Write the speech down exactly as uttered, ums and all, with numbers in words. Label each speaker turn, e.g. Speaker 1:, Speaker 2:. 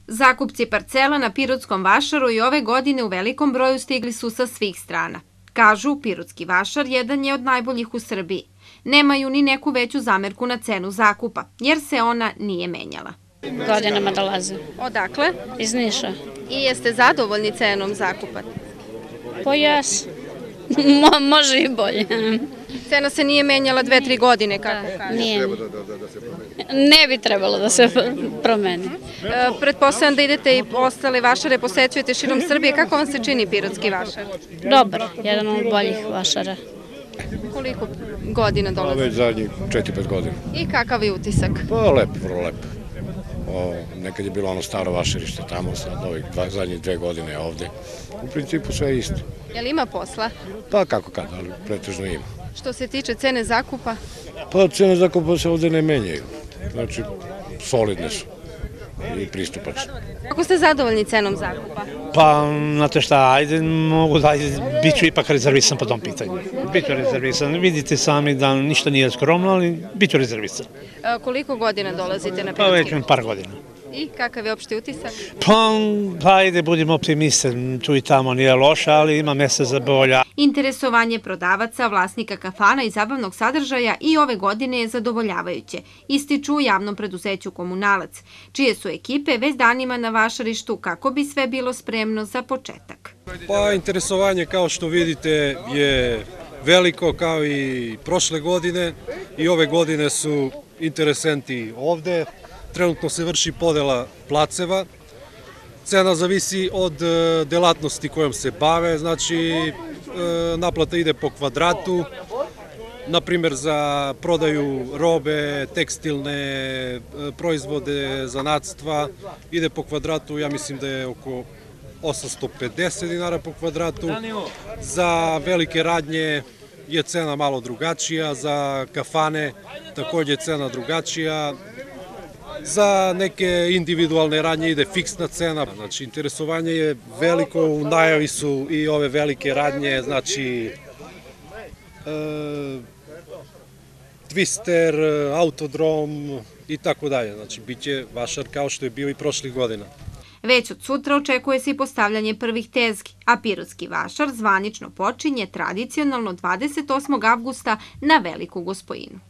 Speaker 1: Zakupci parcela na Pirotskom vašaru i ove godine u velikom broju stigli su sa svih strana. Kažu, Pirotski vašar jedan je od najboljih u Srbiji. Nemaju ni neku veću zamerku na cenu zakupa, jer se ona nije menjala.
Speaker 2: Godinama dolaze.
Speaker 1: Odakle?
Speaker 2: Iz Niša.
Speaker 1: I jeste zadovoljni cenom zakupa?
Speaker 2: Pa jes. Može i bolje.
Speaker 1: Cena se nije menjala dve, tri godine, kako kaže?
Speaker 2: Nije. Ne bi trebalo da se promeni.
Speaker 1: Pretpostavljam da idete i ostale vašare, posećujete širom Srbije. Kako vam se čini Pirotski vašar?
Speaker 2: Dobar, jedan od boljih vašara.
Speaker 1: Koliko godina dolazi?
Speaker 3: Već zadnjih četiri pet godina.
Speaker 1: I kakav je utisak?
Speaker 3: Pa lepo, vrlo lepo. Nekad je bilo ono staro vašarište tamo, sad ovih zadnjih dve godine ovde. U principu sve je isto.
Speaker 1: Je li ima posla?
Speaker 3: Pa kako kad, ali pretežno ima.
Speaker 1: Što se tiče cene zakupa?
Speaker 3: Pa cene zakupa se ovde ne menjaju. Znači, solidne su i pristupačne.
Speaker 1: Kako ste zadovoljni cenom zakupa?
Speaker 4: Pa, znate šta, ajde, mogu da, bit ću ipak rezervisan po tom pitanju. Bit ću rezervisan. Vidite sami da ništa nije skromno, ali bit ću rezervisan.
Speaker 1: Koliko godina dolazite na Pirotski?
Speaker 4: Pa već par godina.
Speaker 1: I kakav je opšti utisak?
Speaker 4: Pa, ajde, budimo optimiste, tu i tamo nije loša, ali ima mesta za bolja.
Speaker 1: Interesovanje prodavaca, vlasnika kafana i zabavnog sadržaja i ove godine je zadovoljavajuće, ističu u javnom preduzeću Komunalac, čije su ekipe već danima na vašarištu kako bi sve bilo spremno za početak.
Speaker 5: Pa, interesovanje, kao što vidite, je veliko kao i prošle godine i ove godine su interesenti ovde. Trenutno se vrši podela placeva. Cena zavisi od delatnosti kojom se bave, znači naplata ide po kvadratu, na primjer za prodaju robe, tekstilne proizvode, zanatstva, ide po kvadratu, ja mislim da je oko osamsto pedeset dinara po kvadratu. Za velike radnje je cena malo drugačija, za kafane takođe je cena drugačija. Za neke individualne radnje ide fiksna cena, znači interesovanje je veliko, u najavi su i ove velike radnje, znači Twister, Autodrom i tako dalje, znači bit će vašar kao što je bio i prošlih godina.
Speaker 1: Već od sutra očekuje se i postavljanje prvih tezgi, a Pirotski vašar zvanično počinje tradicionalno dvadeset osmog avgusta na Veliku Gospojinu.